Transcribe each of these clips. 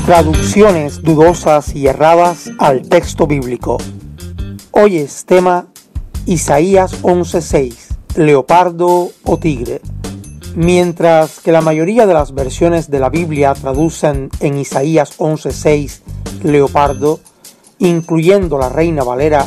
Traducciones dudosas y erradas al texto bíblico. Hoy es tema Isaías 11:6, leopardo o tigre. Mientras que la mayoría de las versiones de la Biblia traducen en Isaías 11:6 leopardo, incluyendo la Reina Valera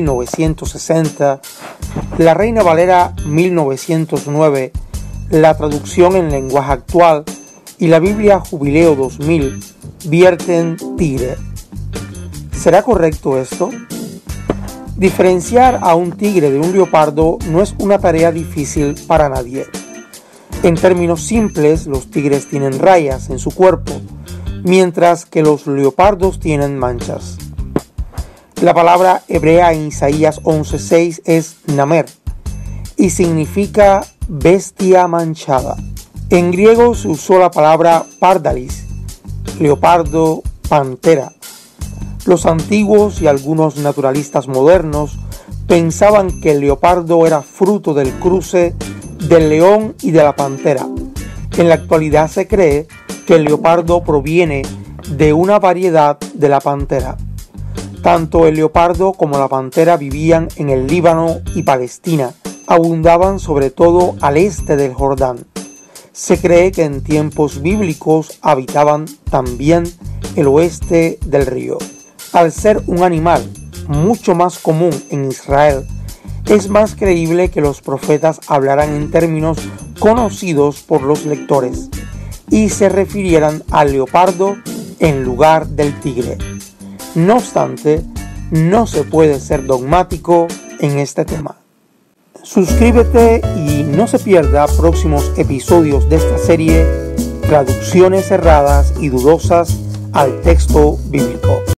1960, la Reina Valera 1909, la traducción en lenguaje actual y la Biblia Jubileo 2000 vierten tigre. ¿Será correcto esto? Diferenciar a un tigre de un leopardo no es una tarea difícil para nadie. En términos simples, los tigres tienen rayas en su cuerpo, mientras que los leopardos tienen manchas. La palabra hebrea en Isaías 11:6 es namer y significa bestia manchada. En griego se usó la palabra pardalis, leopardo, pantera. Los antiguos y algunos naturalistas modernos pensaban que el leopardo era fruto del cruce del león y de la pantera. En la actualidad se cree que el leopardo proviene de una variedad de la pantera. Tanto el leopardo como la pantera vivían en el Líbano y Palestina. Abundaban sobre todo al este del Jordán. Se cree que en tiempos bíblicos habitaban también el oeste del río. Al ser un animal mucho más común en Israel, es más creíble que los profetas hablaran en términos conocidos por los lectores y se refirieran al leopardo en lugar del tigre. No obstante, no se puede ser dogmático en este tema. Suscríbete y no se pierda próximos episodios de esta serie, Traducciones erradas y dudosas al texto bíblico.